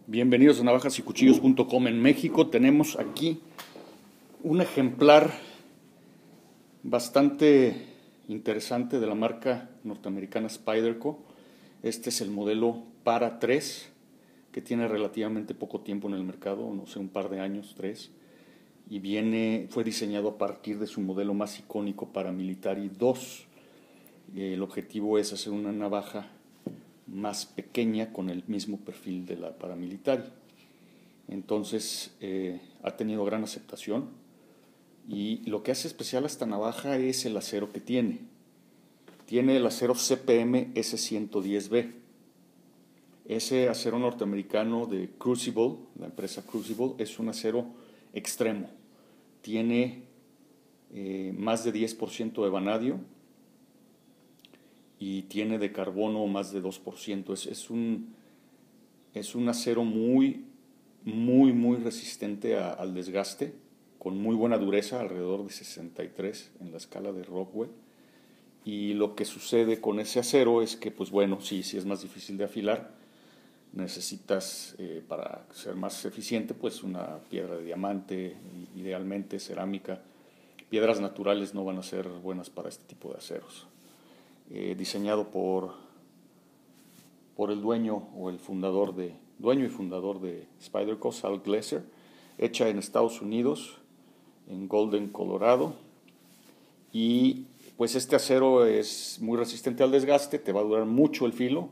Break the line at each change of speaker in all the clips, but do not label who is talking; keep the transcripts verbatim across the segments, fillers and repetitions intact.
Bienvenidos a navajas y cuchillos punto com. En México tenemos aquí un ejemplar bastante interesante de la marca norteamericana Spyderco. Este es el modelo Para tres, que tiene relativamente poco tiempo en el mercado, no sé, un par de años, tres, y viene, fue diseñado a partir de su modelo más icónico Paramilitary dos. El objetivo es hacer una navaja más pequeña con el mismo perfil de la Paramilitary. Entonces eh, ha tenido gran aceptación, y lo que hace especial a esta navaja es el acero que tiene. Tiene el acero C P M S ciento diez B. Ese acero norteamericano de Crucible, la empresa Crucible, es un acero extremo. Tiene eh, más de diez por ciento de vanadio y tiene de carbono más de dos por ciento. Es, es, un, es un acero muy, muy, muy resistente a, al desgaste, con muy buena dureza, alrededor de sesenta y tres en la escala de Rockwell. Y lo que sucede con ese acero es que, pues bueno, sí, sí es más difícil de afilar. Necesitas, eh, para ser más eficiente, pues una piedra de diamante, idealmente cerámica. Piedras naturales no van a ser buenas para este tipo de aceros. Eh, diseñado por, por el dueño o el fundador de, dueño y fundador de Spyderco, Sal Glasser, hecha en Estados Unidos, en Golden, Colorado, y pues este acero es muy resistente al desgaste, te va a durar mucho el filo,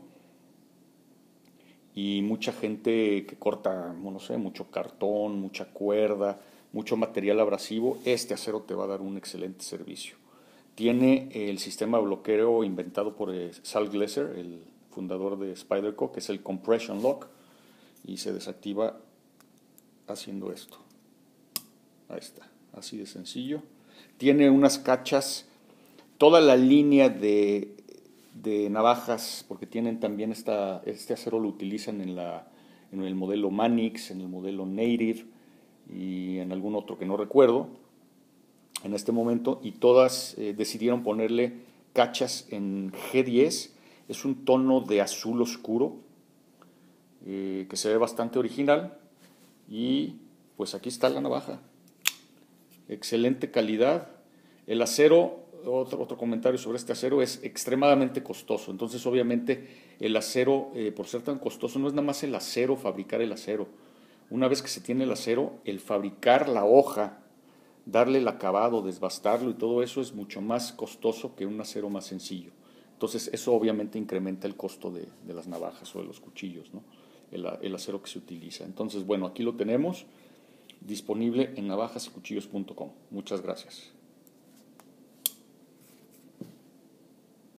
y mucha gente que corta, no sé, mucho cartón, mucha cuerda, mucho material abrasivo, este acero te va a dar un excelente servicio. Tiene el sistema de bloqueo inventado por Sal Glasser, el fundador de Spyderco, que es el Compression Lock, y se desactiva haciendo esto. Ahí está, así de sencillo. Tiene unas cachas, toda la línea de, de navajas, porque tienen también esta, este acero lo utilizan en, la, en el modelo Manix, en el modelo Native y en algún otro que no recuerdo en este momento, y todas eh, decidieron ponerle cachas en G diez. Es un tono de azul oscuro eh, que se ve bastante original, y pues aquí está la navaja. Excelente calidad. El acero, otro, otro comentario sobre este acero, es extremadamente costoso. Entonces obviamente el acero, eh, por ser tan costoso, no es nada más el acero, fabricar el acero. Una vez que se tiene el acero, el fabricar la hoja, darle el acabado, desbastarlo y todo eso es mucho más costoso que un acero más sencillo. Entonces eso obviamente incrementa el costo de, de las navajas o de los cuchillos, ¿no? el, el acero que se utiliza. Entonces, bueno, aquí lo tenemos disponible en navajas y cuchillos punto com. Muchas gracias.